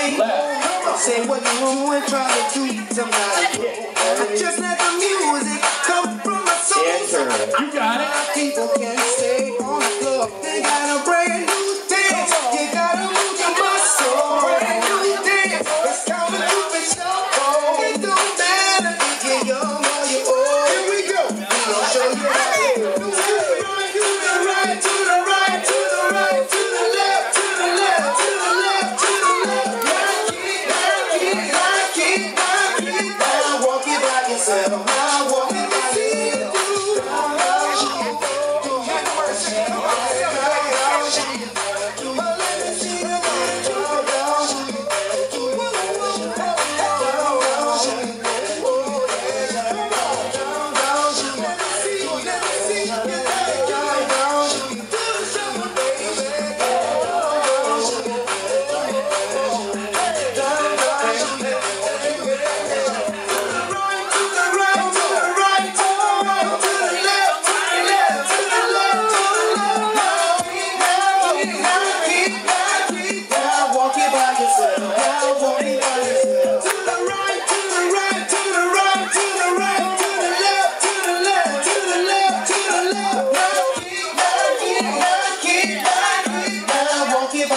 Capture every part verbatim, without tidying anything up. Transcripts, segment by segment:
left. Say what you want, try to do somebody. Just let the music come from my soul. Enter. You got it. People can stay on the floor. They got a brand new dance. You gotta move your muscle. Brand new dance. It's time to move it so. It don't matter if you're young or you're old. Here we go. We gon' show you how to do it. To the right, to the right, to the right, to the left, to the left, to the left, to the left. Rock it, rock it, rock it, rock it. Now walk it by yourself. Now walk it by yourself.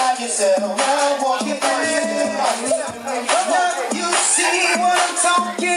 Now you see what I'm talking